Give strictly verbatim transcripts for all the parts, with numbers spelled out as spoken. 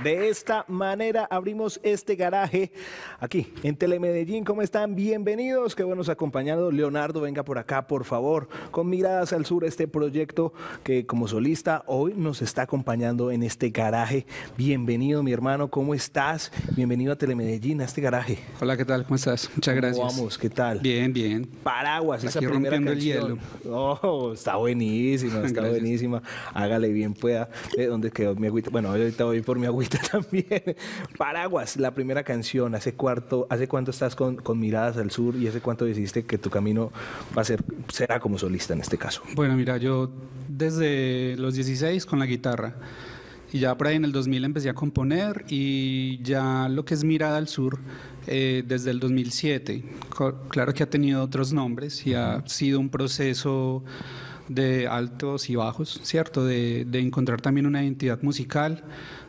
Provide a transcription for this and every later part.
De esta manera abrimos este garaje aquí en Telemedellín. ¿Cómo están? Bienvenidos. Qué buenos acompañados. Leonardo, venga por acá, por favor. Con Miradas al Sur, este proyecto que como solista hoy nos está acompañando en este garaje. Bienvenido, mi hermano. ¿Cómo estás? Bienvenido a Telemedellín, a este garaje. Hola, ¿qué tal? ¿Cómo estás? Muchas gracias. ¿Cómo vamos? ¿Qué tal? Bien, bien. Paraguas, esa Aquí primera rompiendo canción. el hielo. Oh, está buenísima, está Gracias. buenísima. Hágale bien pueda. Eh, ¿Dónde quedó mi agüita? Bueno, ahorita voy por mi agüita también. Paraguas, la primera canción. ¿Hace cuánto, hace cuánto estás con, con Miradas al Sur y hace cuánto decidiste que tu camino va a ser, será como solista en este caso? Bueno, mira, yo desde los dieciséis con la guitarra y ya por ahí en el dos mil empecé a componer y ya lo que es Mirada al Sur eh, desde el dos mil siete. Claro que ha tenido otros nombres y ha sido un proceso de altos y bajos, ¿cierto? De, de encontrar también una identidad musical,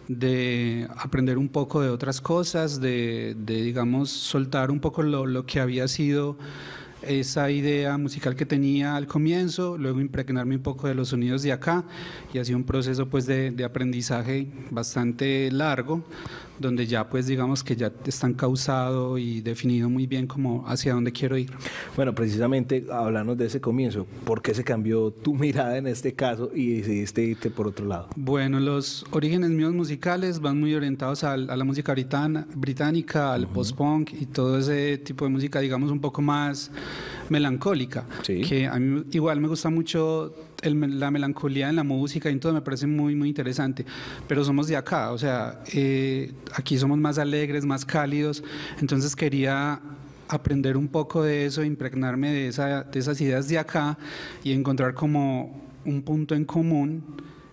de aprender un poco de otras cosas, de, de digamos, soltar un poco lo, lo que había sido esa idea musical que tenía al comienzo, luego impregnarme un poco de los sonidos de acá y ha sido un proceso pues de, de aprendizaje bastante largo, donde ya pues digamos que ya está encauzado y definido muy bien como hacia dónde quiero ir. Bueno, precisamente hablarnos de ese comienzo, ¿por qué se cambió tu mirada en este caso y decidiste irte por otro lado? Bueno, los orígenes míos musicales van muy orientados a, a la música britana, británica, al uh-huh. post-punk y todo ese tipo de música, digamos, un poco más melancólica, sí. Que a mí igual me gusta mucho el, la melancolía en la música y todo me parece muy muy interesante, pero somos de acá, o sea, eh, aquí somos más alegres, más cálidos, entonces quería aprender un poco de eso, impregnarme de, esa, de esas ideas de acá y encontrar como un punto en común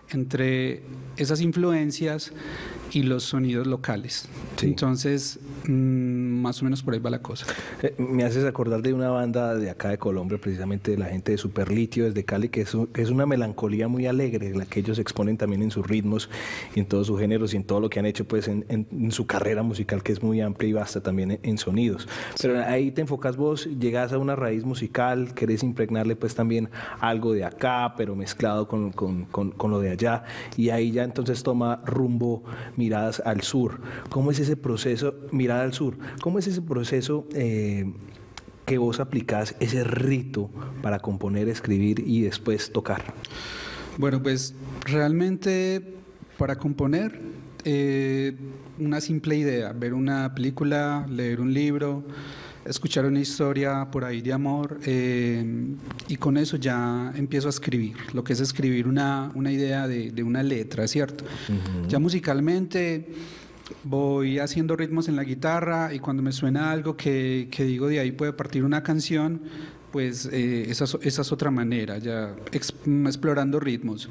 entre esas influencias y los sonidos locales. Sí. Entonces, mmm, más o menos por ahí va la cosa. Eh, me haces acordar de una banda de acá de Colombia, precisamente de la gente de Superlitio desde Cali, que es, que es una melancolía muy alegre, la que ellos exponen también en sus ritmos y en todos sus géneros y en todo lo que han hecho pues en, en, en su carrera musical, que es muy amplia y vasta también en, en sonidos. Pero sí. Ahí te enfocas vos, llegas a una raíz musical, querés impregnarle pues también algo de acá, pero mezclado con, con, con, con lo de allá, y ahí ya entonces toma rumbo Miradas al Sur. ¿Cómo es ese proceso, Mirada al Sur? ¿Cómo es ese proceso eh, que vos aplicás, ese rito para componer, escribir y después tocar? Bueno, pues realmente para componer eh, una simple idea, ver una película, leer un libro, escuchar una historia por ahí de amor eh, y con eso ya empiezo a escribir, lo que es escribir una, una idea de, de una letra, ¿cierto? Uh-huh. Ya musicalmente voy haciendo ritmos en la guitarra y cuando me suena algo que, que digo de ahí puede partir una canción, pues eh, esa, esa es otra manera, ya ex, explorando ritmos.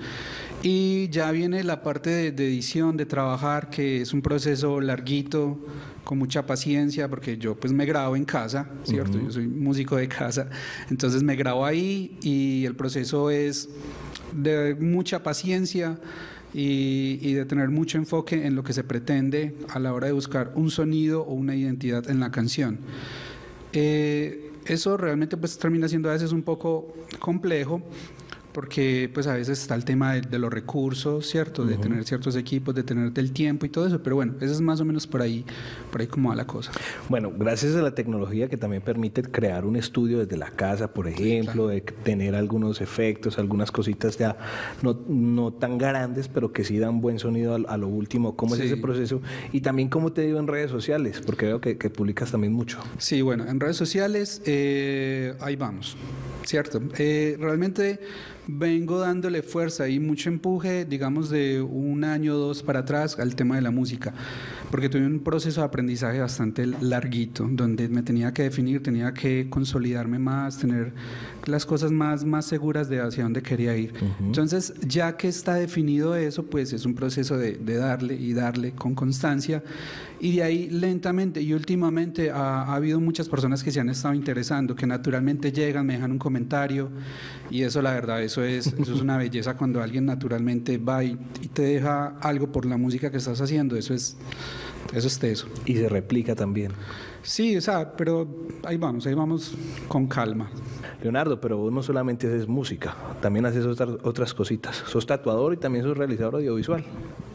Y ya viene la parte de, de edición, de trabajar, que es un proceso larguito, con mucha paciencia, porque yo pues me grabo en casa, ¿cierto? Uh-huh. Yo soy músico de casa, entonces me grabo ahí y el proceso es de mucha paciencia y, y de tener mucho enfoque en lo que se pretende a la hora de buscar un sonido o una identidad en la canción. Eh, eso realmente pues termina siendo a veces un poco complejo, porque pues a veces está el tema de, de los recursos, ¿cierto? De uh-huh. tener ciertos equipos, de tener el tiempo y todo eso, pero bueno, eso es más o menos por ahí, por ahí como va la cosa. Bueno, gracias a la tecnología que también permite crear un estudio desde la casa, por ejemplo, sí, claro. De tener algunos efectos, algunas cositas ya no, no tan grandes, pero que sí dan buen sonido a, a lo último. ¿Cómo sí. es ese proceso? Y también cómo te digo en redes sociales, porque veo que, que publicas también mucho. Sí, bueno, en redes sociales eh, ahí vamos, ¿cierto? Eh, realmente vengo dándole fuerza y mucho empuje, digamos, de un año o dos para atrás al tema de la música, porque tuve un proceso de aprendizaje bastante larguito, donde me tenía que definir, tenía que consolidarme más, tener las cosas más, más seguras de hacia dónde quería ir. Uh-huh. Entonces, ya que está definido eso, pues es un proceso de, de darle y darle con constancia, y de ahí lentamente y últimamente ha, ha habido muchas personas que se han estado interesando, que naturalmente llegan, me dejan un comentario, y eso la verdad, eso es, eso es una belleza cuando alguien naturalmente va y, y te deja algo por la música que estás haciendo, eso es, eso es teso. Y se replica también. Sí, o sea, pero ahí vamos, ahí vamos con calma. Leonardo, pero vos no solamente haces música, también haces otras, otras cositas. Sos tatuador y también sos realizador audiovisual.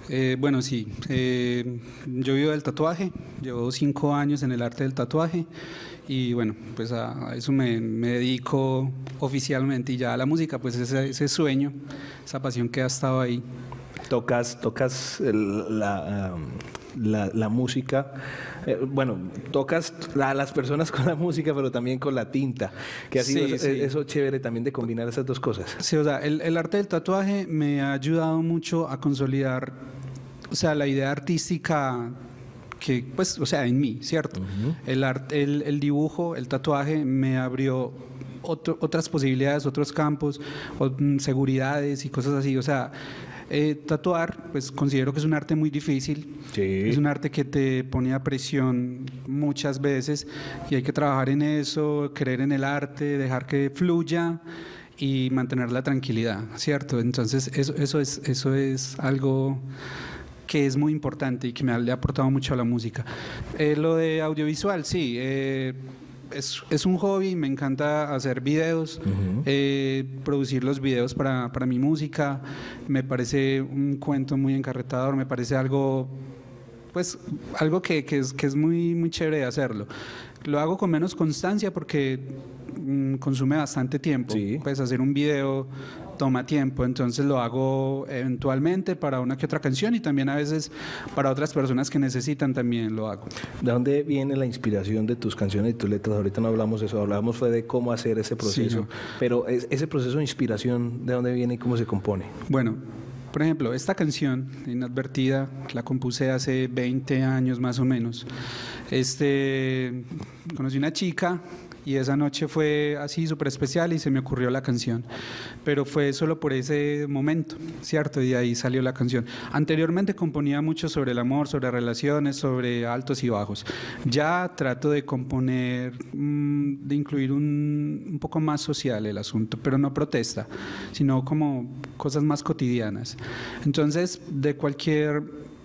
Eh, bueno, sí, eh, yo vivo del tatuaje, llevo cinco años en el arte del tatuaje y bueno, pues a, a eso me, me dedico oficialmente, y ya a la música, pues ese, ese sueño, esa pasión que ha estado ahí. Tocas, tocas el- la, um, la, la música, eh, bueno, tocas a las personas con la música, pero también con la tinta, que ha sido Sí, eso, sí. eso chévere también de combinar esas dos cosas. Sí, o sea, el, el arte del tatuaje me ha ayudado mucho a consolidar, o sea, la idea artística que, pues, o sea, en mí, ¿cierto? Ujú. El arte, el, el dibujo, el tatuaje me abrió otro- otras posibilidades, otros campos, o, mm, seguridades y cosas así. O sea, eh, tatuar, pues considero que es un arte muy difícil. Sí. Es un arte que te pone a presión muchas veces y hay que trabajar en eso, creer en el arte, dejar que fluya y mantener la tranquilidad, ¿cierto? Entonces, eso, eso, es, eso es algo que es muy importante y que me ha, le ha aportado mucho a la música. Eh, lo de audiovisual, sí, eh, es, es un hobby, me encanta hacer videos, Ujú. eh, producir los videos para, para mi música, me parece un cuento muy encarretador, me parece algo, pues, algo que, que es, que es muy, muy chévere de hacerlo. Lo hago con menos constancia porque mm, consume bastante tiempo. Sí. Pues hacer un video toma tiempo, entonces lo hago eventualmente para una que otra canción y también a veces para otras personas que necesitan también lo hago. ¿De dónde viene la inspiración de tus canciones y tus letras? Ahorita no hablamos de eso, hablábamos fue de cómo hacer ese proceso, Sí, no. pero es- ese proceso de inspiración, ¿de dónde viene y cómo se compone? Bueno, por ejemplo, esta canción, Inadvertida, la compuse hace veinte años más o menos. Este, conocí una chica y esa noche fue así súper especial y se me ocurrió la canción, pero fue solo por ese momento, ¿cierto? Y de ahí salió la canción. Anteriormente componía mucho sobre el amor, sobre relaciones, sobre altos y bajos. Ya trato de componer, mm, de incluir un, un poco más social el asunto, pero no protesta, sino como cosas más cotidianas. Entonces, de cualquier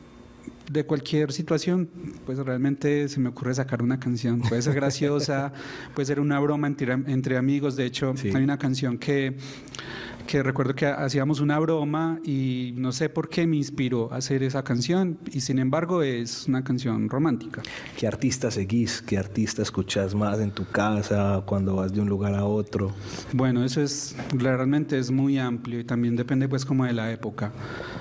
de cualquier situación, pues realmente se me ocurre sacar una canción. Puede ser graciosa, puede ser una broma entre, entre amigos. De hecho, Sí. hay una canción que, que recuerdo que hacíamos una broma y no sé por qué me inspiró a hacer esa canción y sin embargo es una canción romántica. ¿Qué artista seguís? ¿Qué artista escuchás más en tu casa, cuando vas de un lugar a otro? Bueno, eso es realmente es muy amplio y también depende pues como de la época.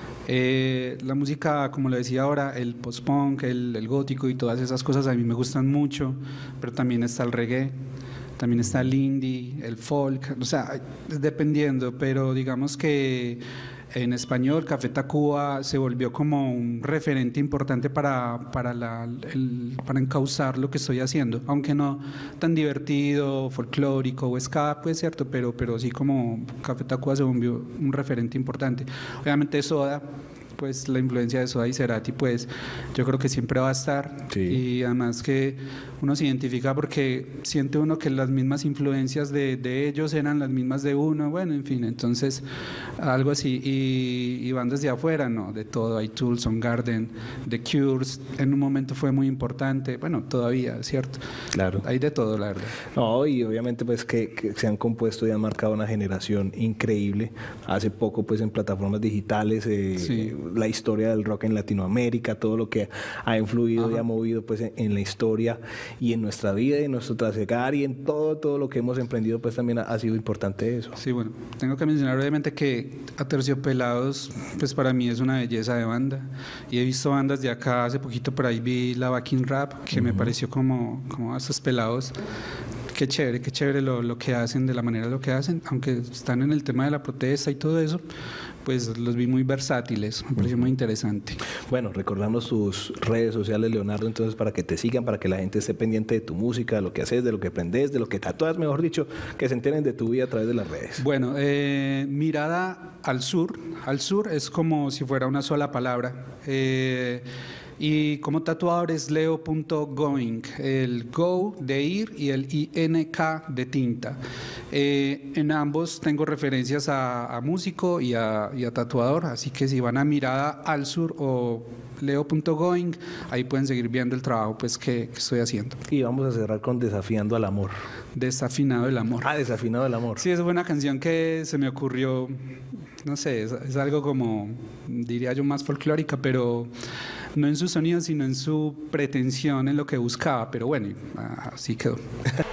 Eh, la música, como lo decía ahora, el post-punk, el, el gótico y todas esas cosas a mí me gustan mucho, pero también está el reggae, también está el indie, el folk, o sea, dependiendo, pero digamos que en español Café Tacuba se volvió como un referente importante para, para, la, el, para encauzar lo que estoy haciendo, aunque no tan divertido, folclórico o ska, pues cierto, pero, pero sí como Café Tacuba se volvió un referente importante. Obviamente Soda, pues la influencia de Soda y Cerati, pues yo creo que siempre va a estar. Sí. Y además que uno se identifica porque siente uno que las mismas influencias de, de ellos eran las mismas de uno, bueno, en fin, entonces algo así. Y, y bandas de afuera, no, de todo, hay Tool, Soundgarden, The Cures, en un momento fue muy importante, bueno, todavía, ¿cierto? Claro. Hay de todo, la verdad. No, y obviamente pues que, que se han compuesto y han marcado una generación increíble. Hace poco pues en plataformas digitales, eh, Sí. la historia del rock en Latinoamérica, todo lo que ha influido Ajá. y ha movido pues en, en la historia y en nuestra vida y en nuestro trasegar y en todo, todo lo que hemos emprendido pues también ha, ha sido importante eso. Sí, bueno, tengo que mencionar obviamente que Aterciopelados, pues para mí es una belleza de banda. Y he visto bandas de acá, hace poquito por ahí vi la Backing Rap, que me pareció como, como a estos pelados. Qué chévere, qué chévere lo, lo que hacen, de la manera lo que hacen, aunque están en el tema de la protesta y todo eso, pues los vi muy versátiles, me pareció muy interesante. Bueno, recordamos tus redes sociales, Leonardo, entonces para que te sigan, para que la gente esté pendiente de tu música, de lo que haces, de lo que aprendes, de lo que tatuas, mejor dicho, que se enteren de tu vida a través de las redes. Bueno, eh, mirada al sur, al sur es como si fuera una sola palabra. Eh, Y como tatuador es leo punto going, el go de ir y el I N K de tinta. Eh, en ambos tengo referencias a, a músico y a, y a tatuador, así que si van a Mirada al Sur o leo punto going, ahí pueden seguir viendo el trabajo pues que, que estoy haciendo. Y vamos a cerrar con Desafiando al Amor. Desafinado el amor. Ah, Desafinado el Amor. Sí, esa fue una canción que se me ocurrió, no sé, es, es algo como, diría yo, más folclórica, pero no en su sonido, sino en su pretensión, en lo que buscaba, pero bueno, así quedó.